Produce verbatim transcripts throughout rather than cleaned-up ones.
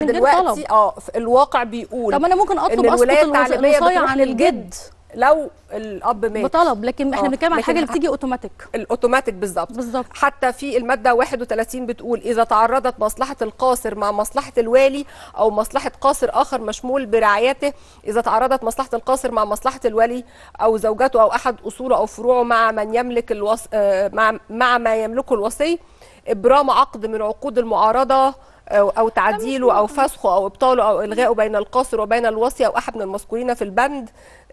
من غير طلب. دلوقتي اه الواقع بيقول طب انا ممكن اطلب ان الولايه اسقط التعليميه الوصايه بتروح عن للجد الجد لو الاب مات بطلب، لكن احنا آه. بنتكلم عن لكن حاجه اللي ه- بتيجي اوتوماتيك. الاوتوماتيك بالظبط. بالظبط. حتى في الماده واحد وثلاثين بتقول اذا تعرضت مصلحه القاصر مع مصلحه الوالي او مصلحه قاصر اخر مشمول برعايته، اذا تعرضت مصلحه القاصر مع مصلحه الولي او زوجته او احد اصوله او فروعه مع من يملك الوص... آه، مع مع ما يملكه الوصي، ابرام عقد من عقود المعارضه او أو تعديله او فسخه او ابطاله او الغائه بين القاصر وبين الوصي او احد من المذكورين في البند.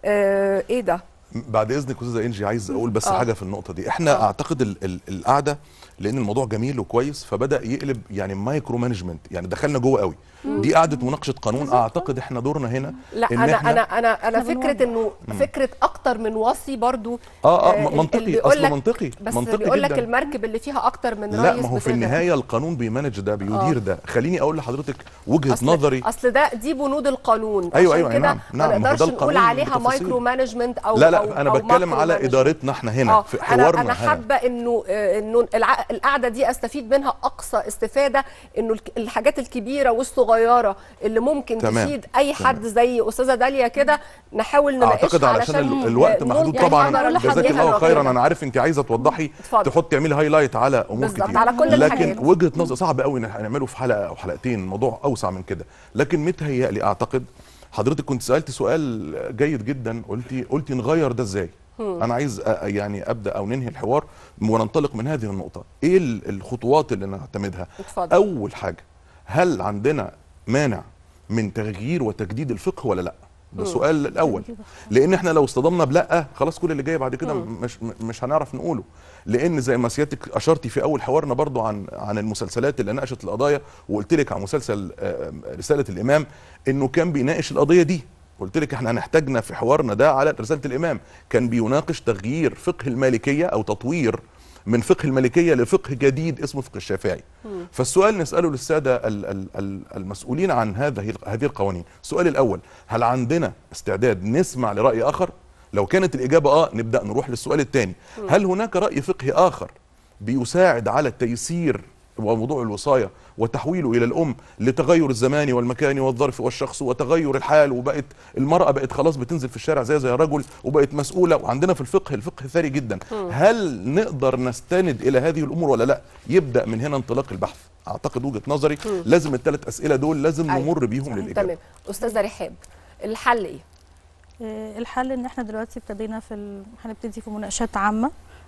آه، ايه ده؟ بعد اذنك استاذه انجي عايز اقول بس آه. حاجه في النقطه دي. احنا آه. اعتقد ال ال القعده لان الموضوع جميل وكويس فبدا يقلب يعني مايكرو مانجمنت، يعني دخلنا جوه قوي. دي قعده مناقشه قانون. اعتقد احنا دورنا هنا لا إن انا إحنا انا انا انا إحنا فكره انه فكره اكتر من وصي برضو اه اه اللي منطقي، بيقول اصل لك- منطقي بس منطقي بيقول لك جدا. المركب اللي فيها اكتر من لا رئيس ما هو في بتغرق. النهايه القانون بيمانج ده بيدير آه. ده. خليني اقول لحضرتك وجهه أصل نظري. اصل ده دي بنود القانون. أيوة عشان أيوة كده نعم نعم ما ما هو نقدرش ده نقول القانون عليها بتفاصيله. مايكرو مانجمنت او لا لا أو انا أو بتكلم ماكرو على مانجمنت. ادارتنا احنا هنا آه. في انا حوارنا انا هنا. حابه انه آه، انه الع- القعده دي استفيد منها اقصى استفاده، انه الك- الحاجات الكبيره والصغيره اللي ممكن تمام. تفيد اي حد زي استاذه داليا كده نحاول نناقشها اعتقد علشان ال- الوقت آه، محدود نلقي طبعا. نظر جزاك الحديث الله خيرا. الرقيقة. انا عارف انت عايزه توضحي اتفضل. تحطي تعملي هايلايت على امور بالظبط، كتير على كل لكن الحاجات. وجهه نظر صعب قوي ان إحنا نعمله في حلقه او حلقتين، الموضوع اوسع من كده. لكن متهيألي اعتقد حضرتك كنت سالتي سؤال جيد جدا، قلتي قلتي نغير ده ازاي. انا عايز أ- يعني ابدا او ننهي الحوار وننطلق من هذه النقطه. ايه ال- الخطوات اللي نعتمدها؟ اتفضل. اول حاجه، هل عندنا مانع من تغيير وتجديد الفقه ولا لا؟ ده السؤال الاول. لان احنا لو اصطدمنا بلا خلاص كل اللي جاي بعد كده مش مش هنعرف نقوله. لان زي ما سيادتك اشرتي في اول حوارنا برضو عن عن المسلسلات اللي ناقشت القضايا، وقلت لك عن مسلسل آه، رساله الامام انه كان بيناقش القضيه دي. قلت لك احنا هنحتاجنا في حوارنا ده على رساله الامام، كان بيناقش تغيير فقه المالكيه او تطوير من فقه المالكيه لفقه جديد اسمه فقه الشافعي. فالسؤال نساله للساده ال- ال- ال- المسؤولين عن هذه هذه القوانين. السؤال الاول، هل عندنا استعداد نسمع لراي اخر؟ لو كانت الاجابه اه نبدا نروح للسؤال الثاني، هل هناك راي فقهي اخر بيساعد على تيسير وموضوع الوصايه وتحويله الى الام لتغير الزمان والمكان والظرف والشخص وتغير الحال، وبقت المراه بقت خلاص بتنزل في الشارع زي زي الرجل وبقت مسؤوله، وعندنا في الفقه الفقه ثري جدا. هل نقدر نستند الى هذه الامور ولا لا؟ يبدا من هنا انطلاق البحث. اعتقد وجهه نظري لازم الثلاث اسئله دول لازم أيوة. نمر بيهم للاجابه. تمام. استاذه رحاب، الحل ايه؟ آه، الحل ان احنا دلوقتي ابتدينا في ال... هنبتدي في مناقشات عامه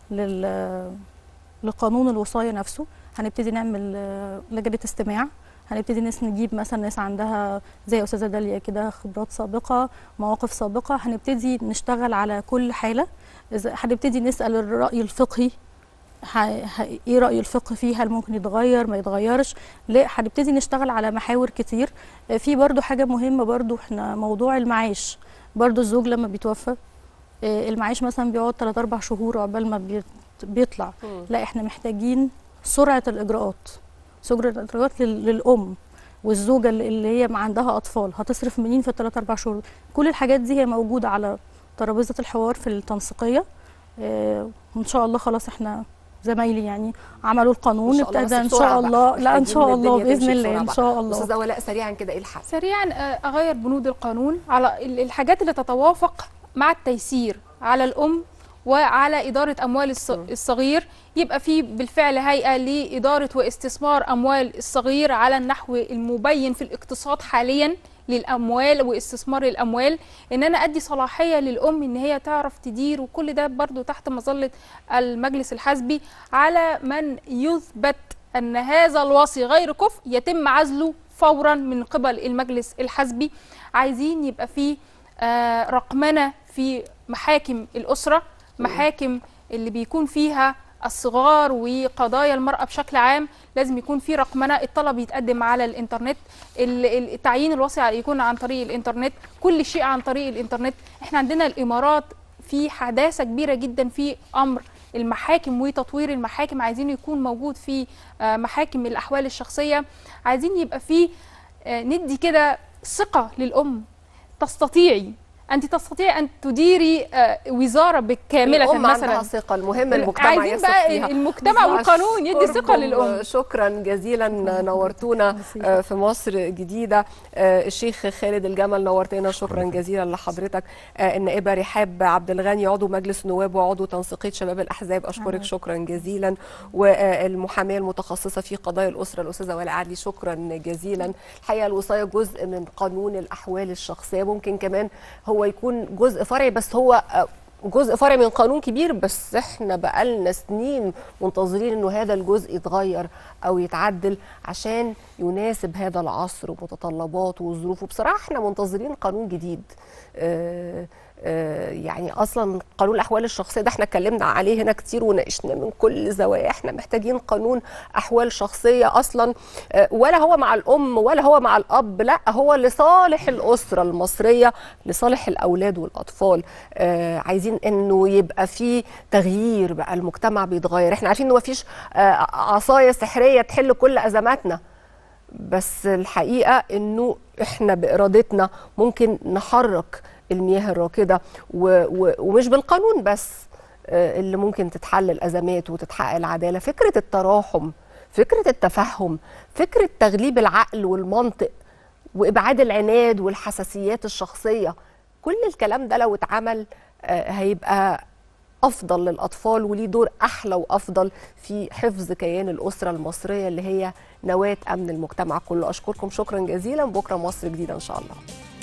لل لقانون الوصايه نفسه. هنبتدي نعمل آه، لجنه استماع، هنبتدي ناس نجيب مثلا ناس عندها زي استاذه داليا كده خبرات سابقه، مواقف سابقه، هنبتدي نشتغل على كل حاله. إذا هنبتدي نسال الراي الفقهي ه... ه... ايه راي الفقه فيه، هل ممكن يتغير ما يتغيرش. لا، هنبتدي نشتغل على محاور كتير. آه، في برضو حاجه مهمه برضو، احنا موضوع المعاش برضو الزوج لما بيتوفى آه، المعاش مثلا بيقعد ثلاثة أربعة شهور عقبال ما بيت- بيطلع. لا، احنا محتاجين سرعه الاجراءات، سرعه الاجراءات لل- للام والزوجه اللي اللي هي عندها اطفال، هتصرف منين في الثلاث اربع شهور. كل الحاجات دي هي موجوده على ترابيزه الحوار في التنسيقيه. آه، وان شاء الله خلاص احنا زمايلي يعني عملوا القانون، إن شاء الله، ابتدى بس ان بسرعة شاء بقى. الله. لا ان محتاجين شاء إن الله الدنيا باذن تمشي الله بسرعة ان بقى. شاء الله. استاذه ولاء سريعا كده ايه الحل؟ سريعا آه، اغير بنود القانون على ال- الحاجات اللي تتوافق مع التيسير على الام وعلى اداره اموال الص- الصغير. يبقى في بالفعل هيئه لاداره واستثمار اموال الصغير على النحو المبين في الاقتصاد حاليا للاموال واستثمار الاموال، ان انا ادي صلاحيه للام ان هي تعرف تدير، وكل ده برضو تحت مظله المجلس الحزبي. على من يثبت ان هذا الوصي غير كفء يتم عزله فورا من قبل المجلس الحزبي. عايزين يبقى في آه، رقمنه في محاكم الاسره، محاكم اللي بيكون فيها الصغار وقضايا المرأة بشكل عام. لازم يكون في رقمنة، الطلب يتقدم على الانترنت، ال- ال- التعيين الوصي يكون عن طريق الانترنت، كل شيء عن طريق الانترنت. احنا عندنا الامارات في حداثة كبيرة جدا في امر المحاكم وتطوير المحاكم. عايزين يكون موجود في آه، محاكم الاحوال الشخصية. عايزين يبقى في آه، ندي كده ثقة للام، تستطيعي انت تستطيعي ان تديري آه، وزاره بالكامله الأم مثلا. عندها ثقه، المهم المجتمع عايزين يثق بقى فيها. المجتمع والقانون يدي ثقه أشكركم للام. شكرا جزيلا، نورتونا آه، في مصر جديده. آه، الشيخ خالد الجمل نورتنا، شكرا جزيلا لحضرتك. آه، النائبه رحاب عبد الغني عضو مجلس النواب وعضو تنسيقيه شباب الاحزاب، اشكرك شكرا جزيلا. والمحاميه المتخصصه في قضايا الاسره الاستاذه ولاء عدلي، شكرا جزيلا. الحقيقه الوصايه جزء من قانون الاحوال الشخصيه، ممكن كمان هو يكون جزء فرعي، بس هو جزء فرعي من قانون كبير، بس احنا بقالنا سنين منتظرين انه هذا الجزء يتغير او يتعدل عشان يناسب هذا العصر ومتطلباته وظروفه. بصراحه احنا منتظرين قانون جديد. اه اه يعني اصلا قانون الاحوال الشخصيه ده احنا اتكلمنا عليه هنا كتير وناقشناه من كل زوايا. احنا محتاجين قانون احوال شخصيه اصلا، اه ولا هو مع الام ولا هو مع الاب، لا هو لصالح الاسره المصريه، لصالح الاولاد والاطفال. اه عايزين انه يبقى في تغيير، بقى المجتمع بيتغير. احنا عارفين انه مفيش اه عصايه سحريه تحل كل ازماتنا، بس الحقيقه انه احنا بارادتنا ممكن نحرك المياه الراكده، ومش بالقانون بس اللي ممكن تتحل الازمات وتتحقق العداله. فكره التراحم، فكره التفهم، فكره تغليب العقل والمنطق وابعاد العناد والحساسيات الشخصيه، كل الكلام ده لو اتعمل هيبقى افضل للاطفال وليه دور احلى وافضل في حفظ كيان الاسره المصريه اللي هي نواه امن المجتمع كله. اشكركم شكرا جزيلا. بكره مصر جديده ان شاء الله.